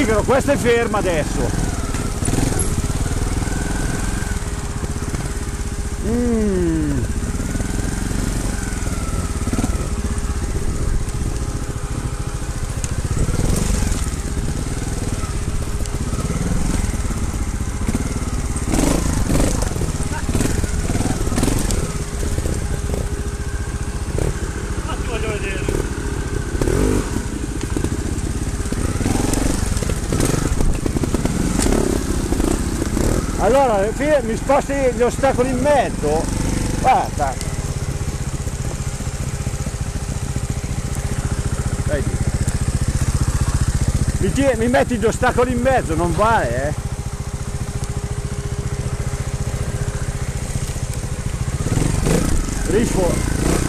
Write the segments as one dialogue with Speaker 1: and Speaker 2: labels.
Speaker 1: pigro, questa è ferma adesso. Allora, alla fine mi sposti gli ostacoli in mezzo, guarda. Vedi. Mi metti gli ostacoli in mezzo, non vale, eh. Rifo.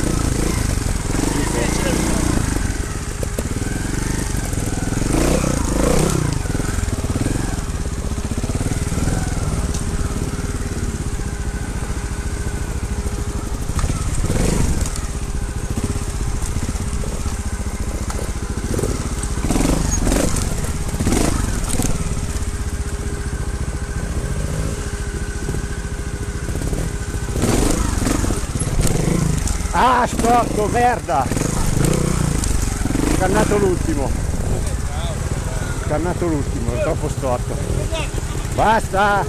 Speaker 1: Ah, storto, merda! Scannato l'ultimo. Scannato l'ultimo, è troppo storto. Basta!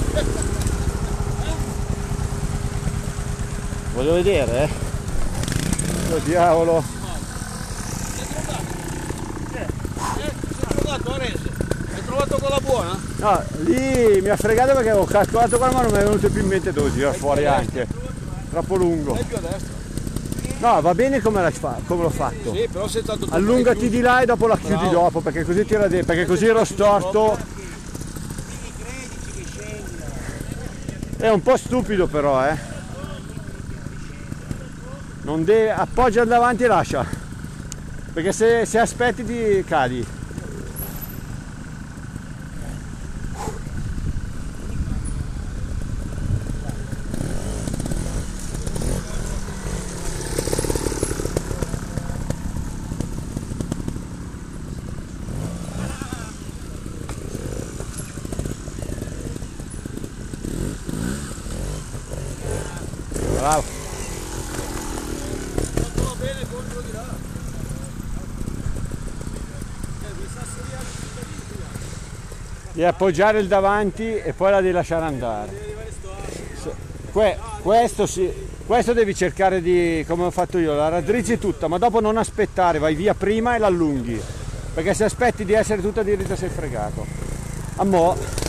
Speaker 1: Voglio vedere, eh? Oh diavolo!
Speaker 2: Hai trovato quella buona?
Speaker 1: No, lì mi ha fregato perché avevo calcolato qua ma non mi è venuto più in mente dove tirare fuori anche. Troppo lungo.
Speaker 2: Vai più a destra.
Speaker 1: No, va bene come l'ho fatto.
Speaker 2: Sì, però sei stato
Speaker 1: allungati di là e dopo la chiudi dopo, perché così tira dentro, perché così ero storto. È un po' stupido però, eh. Non deve, appoggia davanti e lascia. Perché se aspetti ti cadi. Bravo.
Speaker 2: Va bene contro di là.
Speaker 1: Devi appoggiare il davanti e poi la devi lasciare andare. Questo devi cercare di, come ho fatto io, la raddrizzi tutta, ma dopo non aspettare, vai via prima e l'allunghi. Perché se aspetti di essere tutta diritta sei fregato. A mo'.